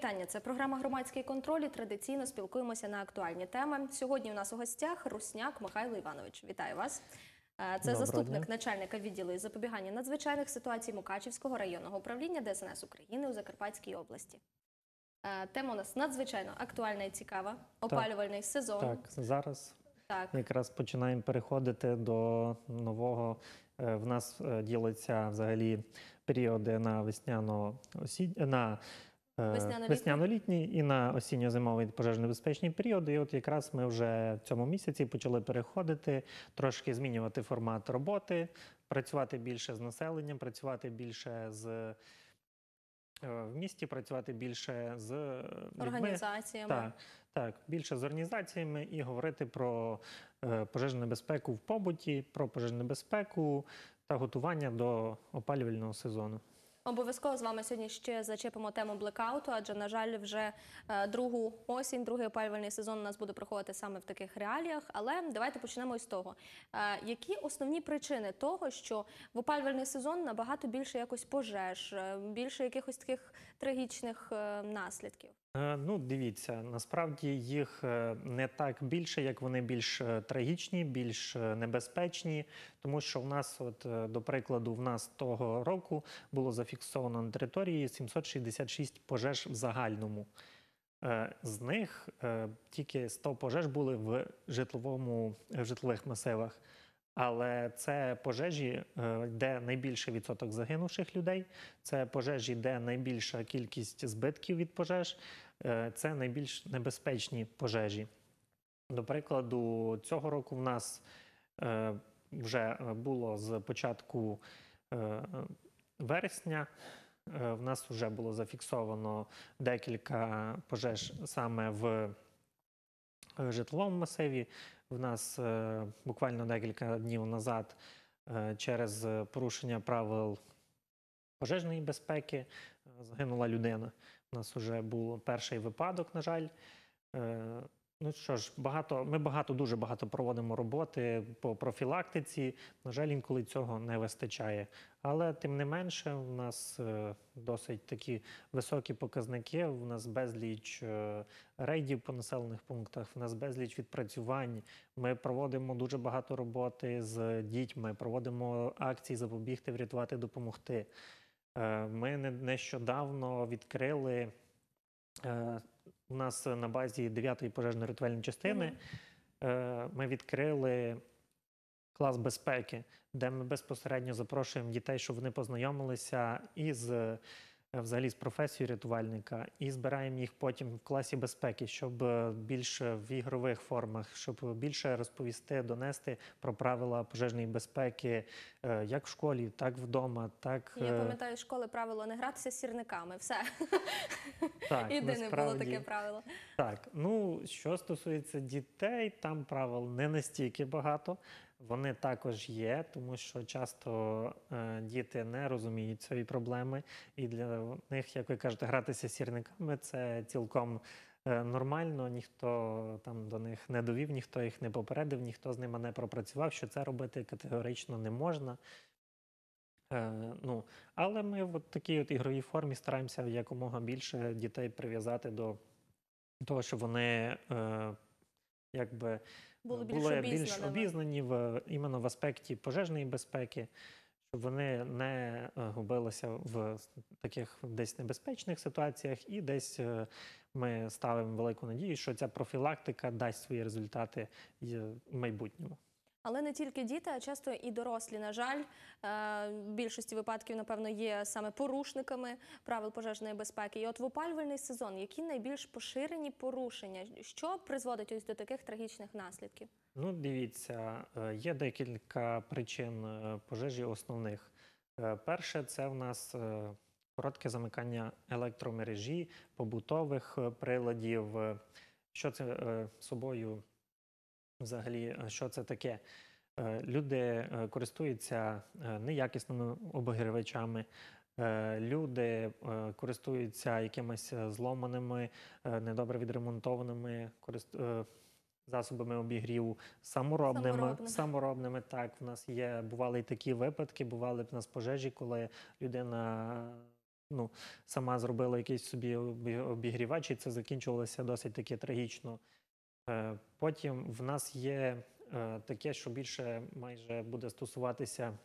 вітання. Це програма «Громадський контроль» і традиційно спілкуємося на актуальні теми. Сьогодні у нас у гостях Русняк Михайло Іванович. Вітаю вас. Це заступник начальника відділу із запобігання надзвичайних ситуацій Мукачівського районного управління ДСНС України у Закарпатській області. Тема у нас надзвичайно актуальна і цікава. Опалювальний сезон. Так, зараз якраз починаємо переходити до нового. В нас ділиться взагалі періоди на весняно-літній і на осінньо-зимовий пожежно-безпечний період. І от якраз ми вже в цьому місяці почали переходити, трошки змінювати формат роботи, працювати більше з населенням, працювати більше в місті, працювати більше з людьми. Організаціями. Так, більше з організаціями і говорити про пожежну безпеку в побуті, про пожежну безпеку та готування до опалювального сезону. Обов'язково з вами сьогодні ще зачепимо тему блекауту, адже, на жаль, вже другу осінь, другий опалювальний сезон у нас буде проходити саме в таких реаліях. Але давайте почнемо із того. Які основні причини того, що в опалювальний сезон набагато більше якось пожеж, більше якихось таких трагічних наслідків? Ну, дивіться, насправді їх не так більше, як вони більш трагічні, більш небезпечні, тому що в нас, до прикладу, в нас того року було зафіксовано на території 766 пожеж в загальному. З них тільки 100 пожеж були в житлових масивах. Але це пожежі, де найбільший відсоток загинувших людей, це пожежі, де найбільша кількість збитків від пожеж, це найбільш небезпечні пожежі. До прикладу, цього року в нас вже було з початку вересня, в нас вже було зафіксовано декілька пожеж саме в житловому масиві. В нас буквально декілька днів назад через порушення правил пожежної безпеки загинула людина. У нас вже був перший випадок, на жаль. Ну що ж, ми дуже багато проводимо роботи по профілактиці. На жаль, інколи цього не вистачає. Але тим не менше, у нас досить такі високі показники. У нас безліч рейдів по населених пунктах, у нас безліч відпрацювань. Ми проводимо дуже багато роботи з дітьми, проводимо акції «Запобігти, врятувати, допомогти». Ми нещодавно відкрили, у нас на базі 9-ї пожежно-рятувальної частини, ми відкрили клас безпеки, де ми безпосередньо запрошуємо дітей, щоб вони познайомилися взагалі з професією рятувальника, і збираємо їх потім в класі безпеки, щоб більше в ігрових формах, щоб більше розповісти, донести про правила пожежної безпеки як в школі, так вдома, так... Я пам'ятаю, школи правило не гратися з сірниками, все. Так, єдине було таке правило. Так, ну, що стосується дітей, там правил не настільки багато. Вони також є, тому що часто діти не розуміють цієї проблеми. І для них, як ви кажете, гратися з сірниками – це цілком нормально. Ніхто там до них не довів, ніхто їх не попередив, ніхто з ними не пропрацював, що це робити категорично не можна. Ну, але ми в такій ігровій формі стараємося якомога більше дітей прив'язати до того, щоб вони якби були більш обізнані іменно в аспекті пожежної безпеки, щоб вони не губилися в таких десь небезпечних ситуаціях, і десь ми ставимо велику надію, що ця профілактика дасть свої результати в майбутньому. Але не тільки діти, а часто і дорослі, на жаль, в більшості випадків, напевно, є саме порушниками правил пожежної безпеки. І от в опалювальний сезон, які найбільш поширені порушення? Що призводить ось до таких трагічних наслідків? Ну, дивіться, є декілька причин пожежі основних. Перше, це в нас коротке замикання електромережі, побутових приладів. Що це собою взагалі, що це таке? Люди користуються неякісними обігрівачами, люди користуються якимись зломаними, недобре відремонтованими засобами обігріву, саморобними. Так, в нас бували і такі випадки, бували в нас пожежі, коли людина ну, сама зробила якийсь собі обігрівач, і це закінчувалося досить таки трагічно. Потім в нас є таке, що більше майже буде стосуватися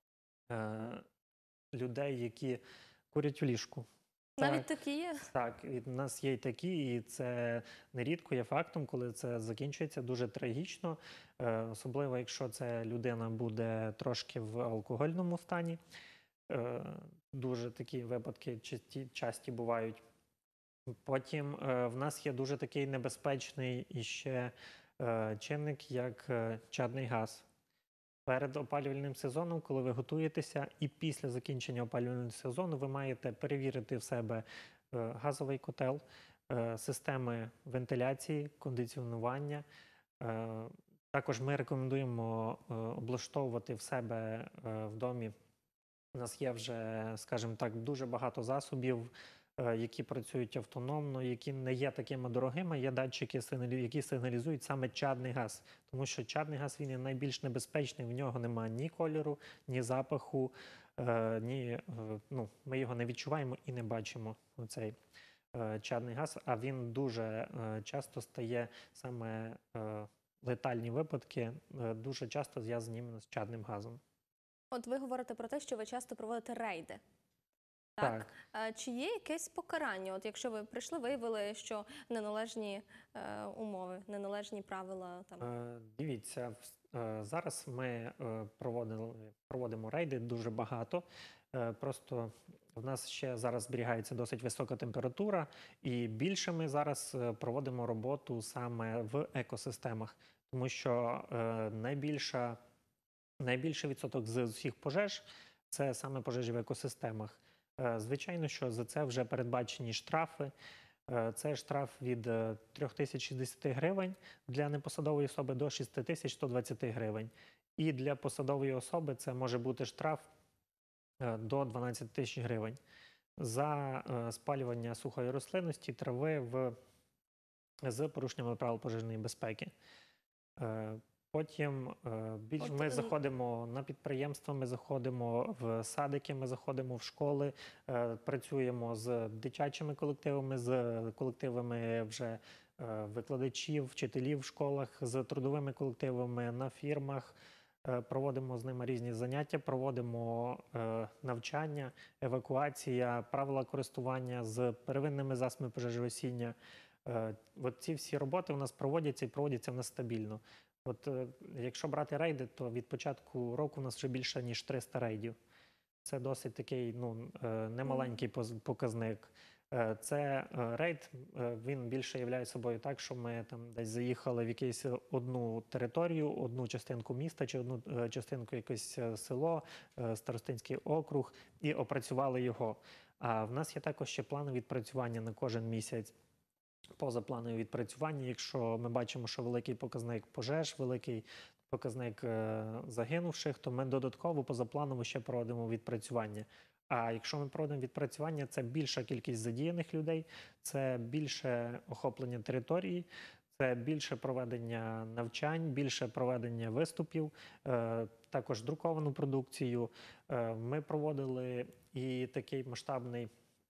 людей, які курять у ліжку. Навіть такі є? Так, і в нас є й такі, і це нерідко є фактом, коли це закінчується дуже трагічно, особливо якщо ця людина буде трошки в алкогольному стані. Дуже такі випадки часті бувають. Потім в нас є дуже такий небезпечний іще чинник, як чадний газ. Перед опалювальним сезоном, коли ви готуєтеся, і після закінчення опалювального сезону ви маєте перевірити в себе газовий котел, системи вентиляції, кондиціонування. Також ми рекомендуємо облаштовувати в себе в домі. У нас є вже, скажімо так, дуже багато засобів, які працюють автономно, які не є такими дорогими. Є датчики, які сигналізують саме чадний газ. Тому що чадний газ, він є найбільш небезпечний, в нього немає ні кольору, ні запаху, ми його не відчуваємо і не бачимо, цей чадний газ. А він дуже часто стає, саме летальні випадки, дуже часто зв'язані іменно з чадним газом. От ви говорите про те, що ви часто проводите рейди. Так. Чи є якесь покарання? От якщо ви прийшли, виявили, що неналежні умови, неналежні правила там? Дивіться, зараз ми проводимо рейди дуже багато. Просто в нас ще зараз зберігається досить висока температура, і більше ми зараз проводимо роботу саме в екосистемах, тому що найбільший відсоток з усіх пожеж – це саме пожежі в екосистемах. Звичайно, що за це вже передбачені штрафи. Це штраф від 3060 гривень для непосадової особи до 6120 гривень. І для посадової особи це може бути штраф до 12 тисяч гривень за спалювання сухої рослинності, трави з порушеннями правил пожежної безпеки. Потім ми заходимо на підприємства, ми заходимо в садики, ми заходимо в школи, працюємо з дитячими колективами, з колективами вже викладачів, вчителів в школах, з трудовими колективами на фірмах, проводимо з ними різні заняття, проводимо навчання, евакуація, правила користування з первинними засобами пожежогасіння. От ці всі роботи у нас проводяться і проводяться в нас стабільно. От якщо брати рейди, то від початку року у нас вже більше, ніж 300 рейдів. Це досить такий, немаленький показник. Це рейд, він більше являє собою так, що ми там десь заїхали в якусь одну територію, одну частинку міста чи одну частинку якесь село, старостинський округ і опрацювали його. А в нас є також ще плани відпрацювання на кожен місяць. Позапланові відпрацювання, якщо ми бачимо, що великий показник пожеж, великий показник загинувших, то ми додатково позапланово ще проводимо відпрацювання. А якщо ми проводимо відпрацювання, це більша кількість задіяних людей, це більше охоплення території, це більше проведення навчань, більше проведення виступів, також друковану продукцію. Ми проводили і такий масштабний.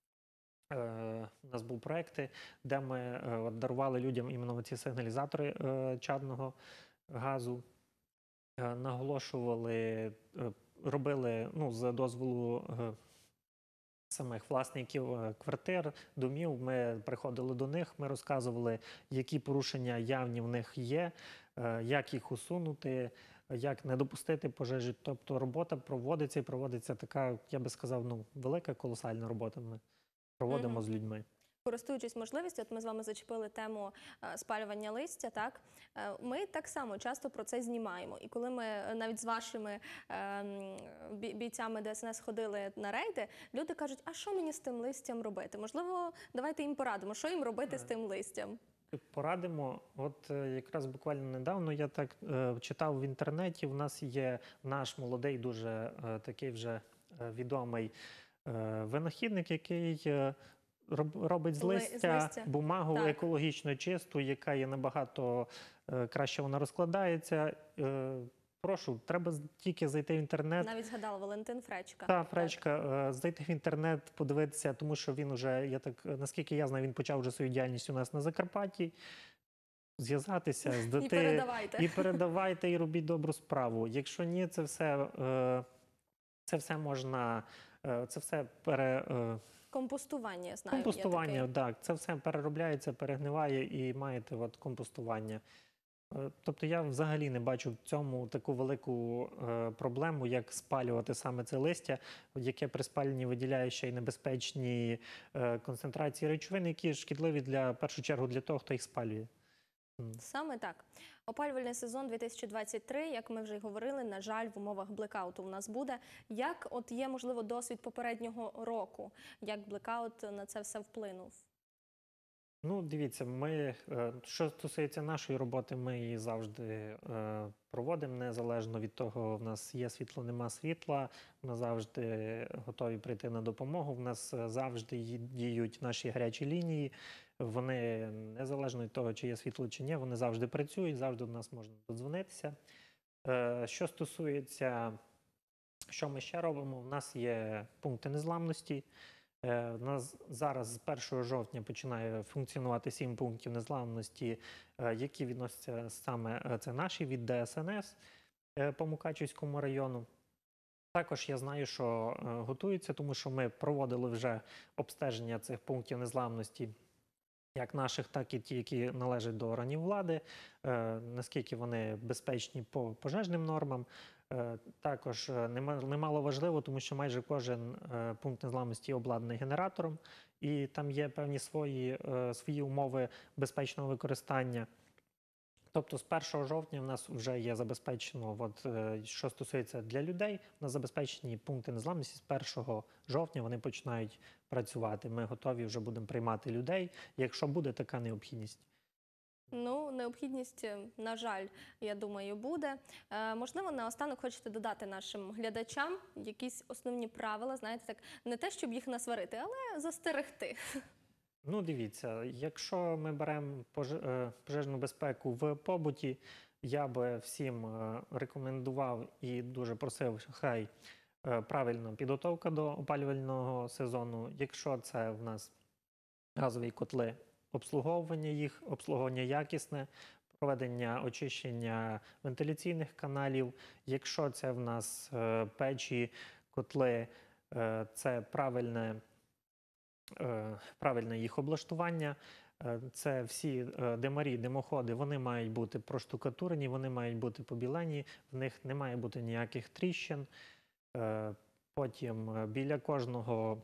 У нас були проекти, де ми дарували людям іменно ці сигналізатори чадного газу, наголошували, робили з дозволу самих власників квартир, домів. Ми приходили до них, ми розказували, які порушення явні в них є, як їх усунути, як не допустити пожежі. Тобто робота проводиться і проводиться така, я би сказав, велика, колосальна робота ми проводимо з людьми. Користуючись можливістю, от ми з вами зачепили тему спалювання листя, так? Ми так само часто про це знімаємо. І коли ми навіть з вашими бійцями ДСНС ходили на рейди, люди кажуть, а що мені з тим листям робити? Можливо, давайте їм порадимо, що їм робити з тим листям? Порадимо. От якраз буквально недавно я так читав в інтернеті, в нас є наш молодий, дуже такий вже відомий винахідник, який робить з листя бумагу екологічно чисту, яка є набагато краще, вона розкладається, прошу, треба тільки зайти в інтернет. Навіть згадала Валентин Фречка. Та, Фречка, зайти в інтернет, подивитися, тому що він уже, наскільки я знаю, він почав вже свою діяльність у нас на Закарпатті. Зв'язатися з І передавайте. і передавайте, і робіть добру справу. Якщо ні, це все можна, це все Компостування, я знаю. компостування, є таке. так, це все переробляється, перегниває і маєте от компостування. Тобто я взагалі не бачу в цьому таку велику проблему, як спалювати саме це листя, яке при спаленні виділяє ще й небезпечні концентрації речовин, які шкідливі в першу чергу для того, хто їх спалює. Саме так. Опалювальний сезон 2023, як ми вже й говорили, на жаль, в умовах блекауту у нас буде. Як от є, можливо, досвід попереднього року? Як блекаут на це все вплинув? Ну, дивіться, що стосується нашої роботи, ми її завжди проводимо, незалежно від того, в нас є світло, нема світла, ми завжди готові прийти на допомогу, в нас завжди діють наші гарячі лінії, вони, незалежно від того, чи є світло, чи ні, вони завжди працюють, завжди до нас можна додзвонитися. Що стосується, що ми ще робимо, в нас є пункти незламності. У нас зараз з 1 жовтня починає функціонувати 7 пунктів незламності, які відносяться саме, це наші від ДСНС по Мукачівському району. Також я знаю, що готуються, тому що ми проводили вже обстеження цих пунктів незламності, як наших, так і ті, які належать до органів влади, наскільки вони безпечні по пожежним нормам. Також немало важливо, тому що майже кожен пункт незламності обладнаний генератором, і там є певні свої умови безпечного використання. Тобто з 1 жовтня в нас вже є забезпечено, що стосується для людей, у нас забезпечені пункти незламності, з 1 жовтня вони починають працювати. Ми готові вже будемо приймати людей, якщо буде така необхідність. Ну, необхідність, на жаль, я думаю, буде. Можливо, наостанок хочете додати нашим глядачам якісь основні правила, знаєте, так, не те, щоб їх насварити, але застерегти. Ну, дивіться, якщо ми беремо пожежну безпеку в побуті, я би всім рекомендував і дуже просив, хай правильна підготовка до опалювального сезону. Якщо це в нас газові котли, обслуговування їх, обслуговування якісне, проведення очищення вентиляційних каналів. Якщо це в нас печі, котли, це правильне їх облаштування. Це всі димарі, димоходи, вони мають бути проштукатурені, вони мають бути побілені, в них не має бути ніяких тріщин. Потім біля кожного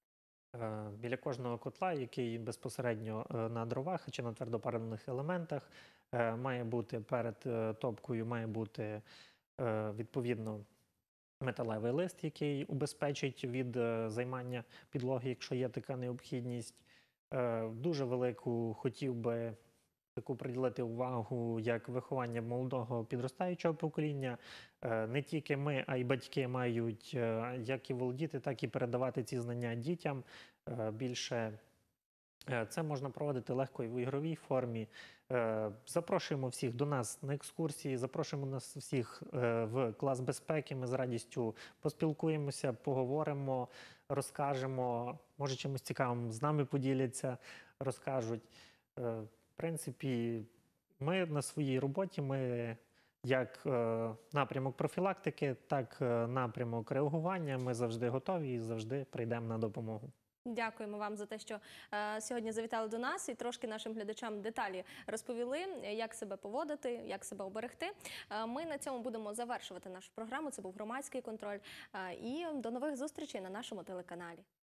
котла, який безпосередньо на дровах чи на твердопаливних елементах, має бути перед топкою, має бути відповідно металевий лист, який убезпечить від займання підлоги, якщо є така необхідність. Дуже велику хотів би таку приділити увагу, як виховання молодого підростаючого покоління. Не тільки ми, а й батьки мають як і володіти, так і передавати ці знання дітям. Більше це можна проводити легко і в ігровій формі. Запрошуємо всіх до нас на екскурсії, запрошуємо нас всіх в клас безпеки. Ми з радістю поспілкуємося, поговоримо, розкажемо, може чимось цікавим з нами поділяться, розкажуть. В принципі, ми на своїй роботі, ми як напрямок профілактики, так напрямок реагування, ми завжди готові і завжди прийдемо на допомогу. Дякуємо вам за те, що сьогодні завітали до нас і трошки нашим глядачам деталі розповіли, як себе поводити, як себе оберегти. Ми на цьому будемо завершувати нашу програму. Це був «Громадський контроль». І до нових зустрічей на нашому телеканалі.